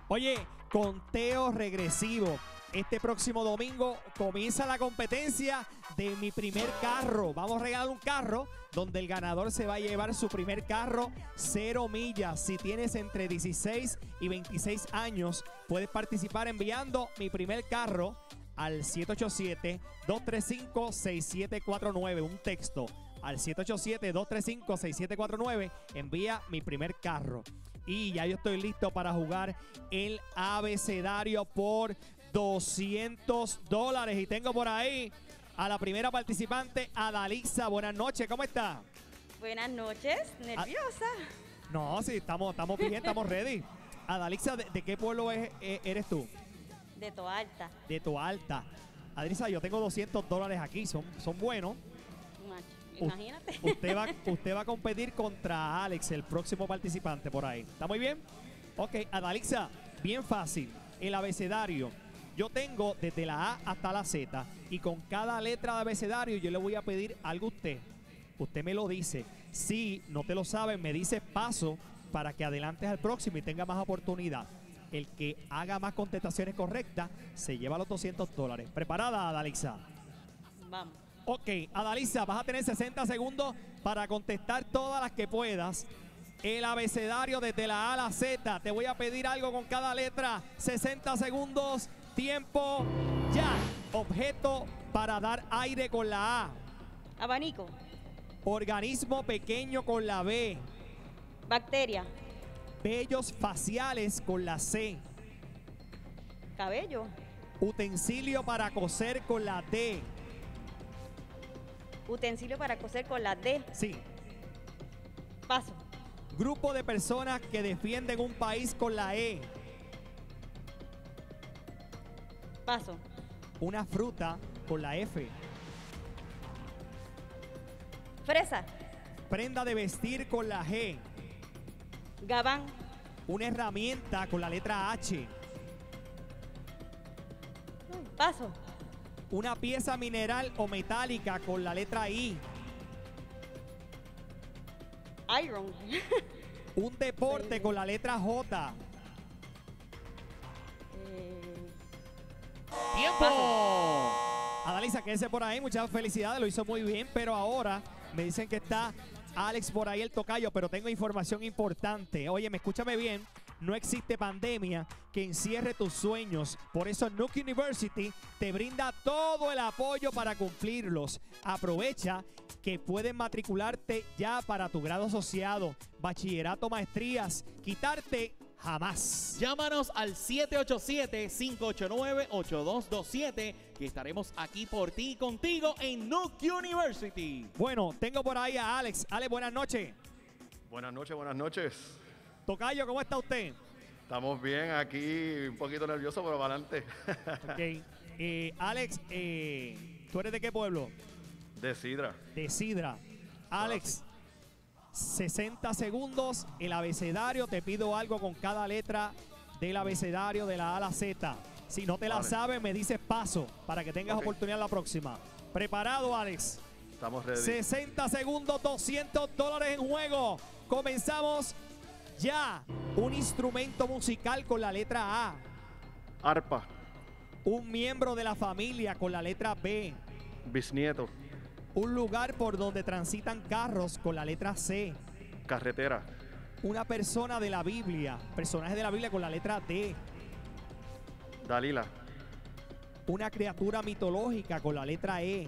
Oye, conteo regresivo. Este próximo domingo comienza la competencia de mi primer carro. Vamos a regalar un carro donde el ganador se va a llevar su primer carro 0 millas. Si tienes entre 16 y 26 años, puedes participar enviando mi primer carro al 787-235-6749. Un texto al 787-235-6749. Envía mi primer carro. Y ya yo estoy listo para jugar el abecedario por $200. Y tengo por ahí a la primera participante, Adalixa. Buenas noches, ¿cómo está? Buenas noches, nerviosa. No, sí, estamos bien, estamos ready. Adalixa, ¿de qué pueblo eres tú? De Toalta. De Toalta. Adalixa, yo tengo $200 aquí, son buenos. Imagínate. Usted va a competir contra Alex, el próximo participante por ahí. ¿Está muy bien? Ok, Adalixa, bien fácil. El abecedario. Yo tengo desde la A hasta la Z y con cada letra de abecedario yo le voy a pedir algo a usted. Usted me lo dice. Si no te lo sabe, me dice paso para que adelantes al próximo y tenga más oportunidad. El que haga más contestaciones correctas se lleva los $200. ¿Preparada, Adalixa? Vamos. Ok, Adalixa, vas a tener 60 segundos para contestar todas las que puedas. El abecedario desde la A a la Z. Te voy a pedir algo con cada letra. 60 segundos. Tiempo ya. Objeto para dar aire con la A. Abanico. Organismo pequeño con la B. Bacteria. Vellos faciales con la C. Cabello. Utensilio para coser con la D. Utensilio para coser con la D. Sí. Paso. Grupo de personas que defienden un país con la E. Paso. Una fruta con la F. Fresa. Prenda de vestir con la G. Gabán. Una herramienta con la letra H. Paso. Una pieza mineral o metálica con la letra I. Iron. Un deporte con la letra J. ¡Tiempo! Adalixa, quédese por ahí. Muchas felicidades, lo hizo muy bien. Pero ahora me dicen que está Alex por ahí, el tocayo. Pero tengo información importante. Oye, escúchame bien. No existe pandemia que encierre tus sueños. Por eso Nuke University te brinda todo el apoyo para cumplirlos. Aprovecha que puedes matricularte ya para tu grado asociado, bachillerato, maestrías. Quitarte jamás. Llámanos al 787-589-8227 que estaremos aquí por ti y contigo en Nuke University. Bueno, tengo por ahí a Alex. Alex, buenas noches. Buenas noches, buenas noches. Tocayo, ¿cómo está usted? Estamos bien aquí, un poquito nervioso, pero para adelante. Ok. Alex, ¿tú eres de qué pueblo? De Sidra. De Sidra. Alex, 60 segundos, el abecedario. Te pido algo con cada letra del abecedario de la A a la Z. Si no te la sabes, me dices paso para que tengas oportunidad la próxima. ¿Preparado, Alex? Estamos ready. 60 segundos, $200 en juego. Comenzamos ya. Un instrumento musical con la letra A. Arpa. Un miembro de la familia con la letra B. Bisnieto. Un lugar por donde transitan carros con la letra C. Carretera. Una persona de la Biblia, personaje de la Biblia con la letra D. Dalila. Una criatura mitológica con la letra E.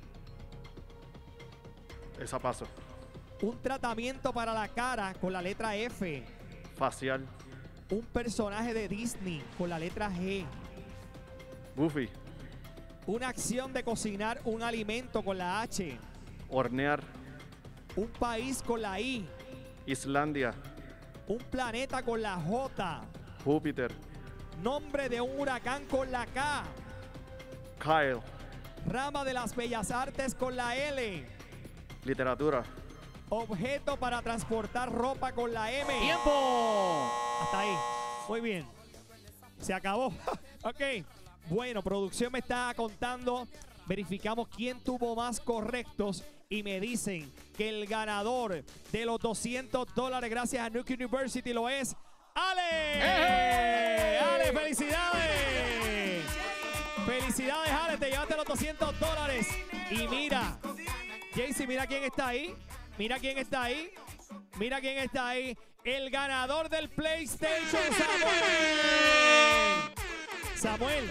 Esa paso. Un tratamiento para la cara con la letra F. Facial. Un personaje de Disney con la letra G. Goofy. Una acción de cocinar un alimento con la H. Hornear. Un país con la I. Islandia. Un planeta con la J. Júpiter. Nombre de un huracán con la K. Kyle. Rama de las bellas artes con la L. Literatura. Objeto para transportar ropa con la M. ¡Tiempo! Hasta ahí. Muy bien. Se acabó. Ok. Bueno, producción me está contando. Verificamos quién tuvo más correctos y me dicen que el ganador de los $200 gracias a Nuke University lo es ¡Ale! ¡Ale, felicidades! ¡Felicidades, Ale! Te llevaste los $200. Y mira, Jaycee, mira quién está ahí. Mira quién está ahí. Mira quién está ahí. El ganador del PlayStation, Samuel. Samuel,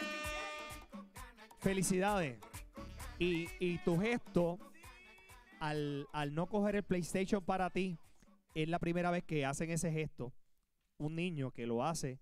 felicidades. Y tu gesto al no coger el PlayStation para ti, es la primera vez que hacen ese gesto. Un niño que lo hace,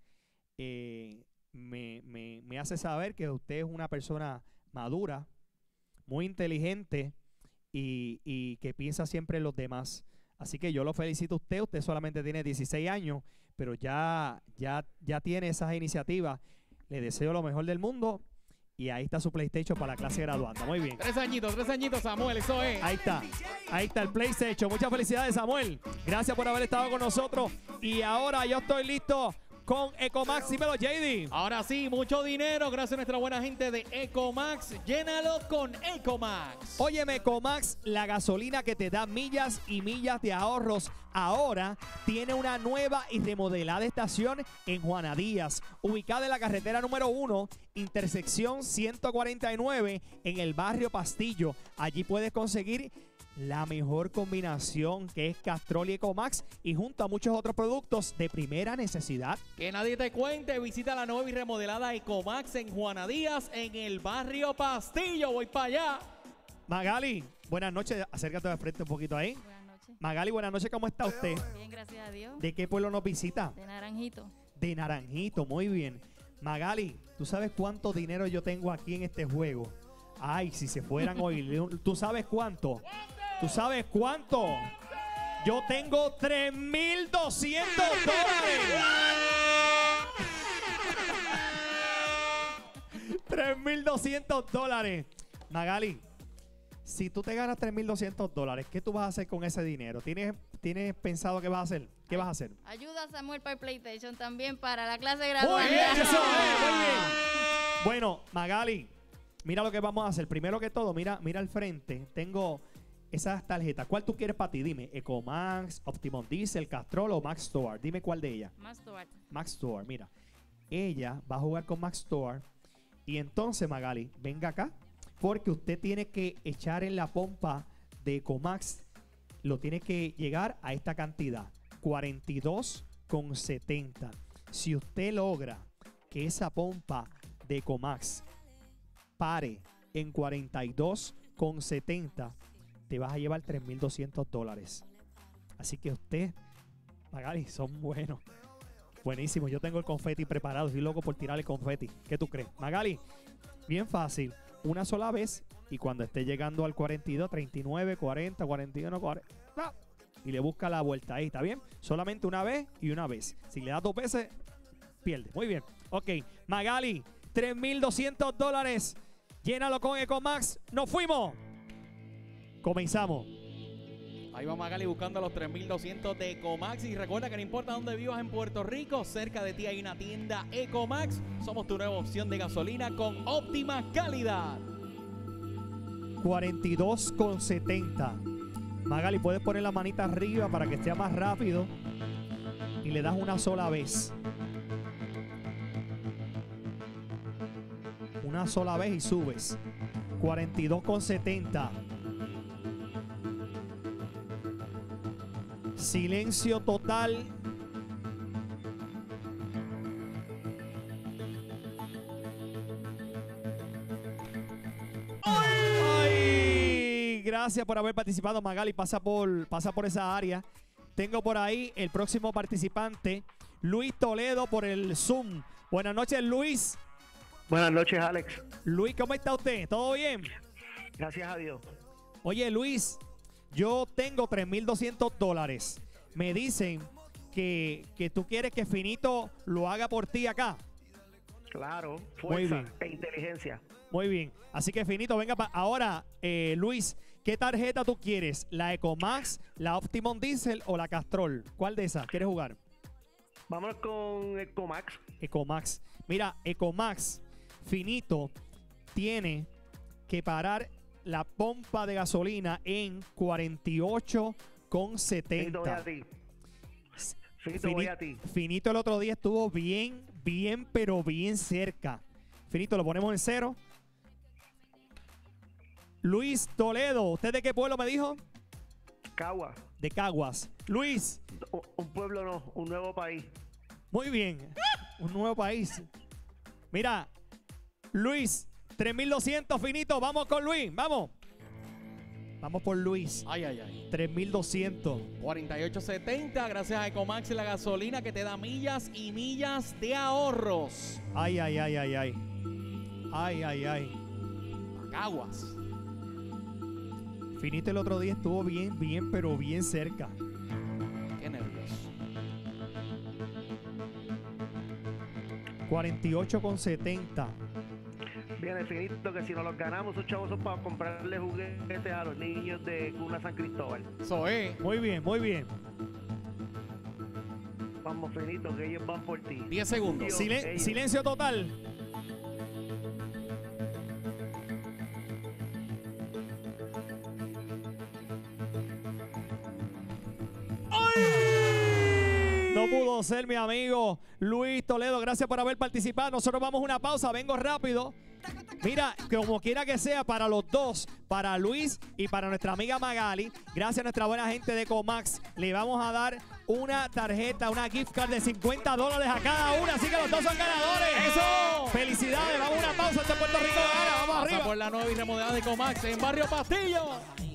me hace saber que usted es una persona madura, muy inteligente y que piensa siempre en los demás. Así que yo lo felicito a usted. Usted solamente tiene 16 años, pero ya tiene esas iniciativas. Le deseo lo mejor del mundo. Y ahí está su PlayStation para la clase graduanda. Muy bien. 3 añitos, Samuel, eso es. Ahí está el PlayStation. Muchas felicidades, Samuel. Gracias por haber estado con nosotros. Y ahora yo estoy listo con Ecomax. Dímelo, JD. Ahora sí, mucho dinero, gracias a nuestra buena gente de Ecomax. Llénalo con Ecomax. Óyeme, Ecomax, la gasolina que te da millas y millas de ahorros, ahora tiene una nueva y remodelada estación en Juana Díaz, ubicada en la carretera número 1, intersección 149, en el barrio Pastillo. Allí puedes conseguir la mejor combinación, que es Castrol y Ecomax, y junto a muchos otros productos de primera necesidad. Que nadie te cuente, visita la nueva y remodelada Ecomax en Juana Díaz, en el barrio Pastillo. Voy para allá. Magali, buenas noches. Acércate de frente un poquito ahí. Buenas noches. Magali, buenas noches. ¿Cómo está usted? Bien, gracias a Dios. ¿De qué pueblo nos visita? De Naranjito. De Naranjito, muy bien. Magali, ¿tú sabes cuánto dinero yo tengo aquí en este juego? Ay, si se fueran hoy. ¿Tú sabes cuánto? ¿Tú sabes cuánto? Yo tengo $3,200. $3,200. Magali, si tú te ganas $3,200, ¿qué tú vas a hacer con ese dinero? ¿Tienes pensado qué vas a hacer? ¿Qué vas a hacer? Ayuda a Samuel para el PlayStation, también para la clase Muy graduada. bien, eso es, muy bien. Bueno, Magali, mira lo que vamos a hacer. Primero que todo, mira al frente. Tengo esas tarjetas. ¿Cuál tú quieres para ti? Dime, Ecomax, Optimum Diesel, Castrol o Max Store. Dime cuál de ellas. Más Stuart. Max Store, mira. Ella va a jugar con Max Store. Y entonces, Magali, venga acá. Porque usted tiene que echar en la pompa de Ecomax. Lo tiene que llegar a esta cantidad. 42,70. Si usted logra que esa pompa de Ecomax pare en 42,70, te vas a llevar $3,200. Así que usted, Magali, son buenos. Buenísimo. Yo tengo el confeti preparado. Estoy loco por tirar el confeti. ¿Qué tú crees? Magali, bien fácil. Una sola vez. Y cuando esté llegando al 42, 39, 40, 41, 40. ¡Ah! Y le busca la vuelta ahí. ¿Está bien? Solamente una vez y una vez. Si le das 2 veces, pierde. Muy bien. Ok. Magali, $3,200. Llénalo con Ecomax. ¡Nos fuimos! Comenzamos. Ahí va Magali buscando los 3,200 de Ecomax. Y recuerda que no importa dónde vivas en Puerto Rico, cerca de ti hay una tienda Ecomax. Somos tu nueva opción de gasolina con óptima calidad. 42,70. Magali, puedes poner la manita arriba para que sea más rápido. Y le das una sola vez. Una sola vez y subes. 42,70. Silencio total. ¡Ay! Gracias por haber participado, Magali. Pasa por esa área. Tengo por ahí el próximo participante, Luis Toledo, por el Zoom. Buenas noches, Luis. Buenas noches, Alex. Luis, ¿cómo está usted? ¿Todo bien? Gracias a Dios. Oye, Luis, yo tengo $3,200. Me dicen que tú quieres que Finito lo haga por ti acá. Claro, Muy fuerza bien. e inteligencia. Muy bien. Así que Finito, venga ahora, Luis, ¿qué tarjeta tú quieres? ¿La Ecomax, la Optimum Diesel o la Castrol? ¿Cuál de esas quieres jugar? Vámonos con Ecomax. Ecomax. Mira, Ecomax, Finito, tiene que parar la pompa de gasolina en Necesito ver a 48,70. ti. Finito, voy a ti. Finito el otro día estuvo bien, pero bien cerca. Finito, lo ponemos en 0. Luis Toledo, ¿usted de qué pueblo me dijo? Cagua. De Caguas. Luis, Un pueblo no, un nuevo país. muy bien. Un nuevo país. Mira, Luis, 3.200, Finito. Vamos con Luis, vamos. Vamos por Luis. Ay, ay, ay. 3.200. 48.70, gracias a Ecomax y la gasolina que te da millas y millas de ahorros. Ay, ay, ay, ay, ay. Ay, ay, ay. Caguas. Finito el otro día estuvo bien, pero bien cerca. Qué nervioso. 48,70. Viene Finito, que si no los ganamos, esos chavos son para comprarle juguetes a los niños de Cuna San Cristóbal. Eso es. Muy bien, muy bien. Vamos, Finito, que ellos van por ti. 10 segundos. Dios. ellos. Silencio total. No pudo ser, mi amigo Luis Toledo. Gracias por haber participado. Nosotros vamos a una pausa. Vengo rápido. Mira, como quiera que sea, para los dos, para Luis y para nuestra amiga Magali, gracias a nuestra buena gente de Ecomax, le vamos a dar una tarjeta, una gift card de $50 a cada una. Así que los dos son ganadores. ¡Eso! ¡Felicidades! Vamos a una pausa. Este Puerto Rico gana. Vamos Pasa arriba. por la nueva y remodelada de Ecomax en Barrio Pastillo.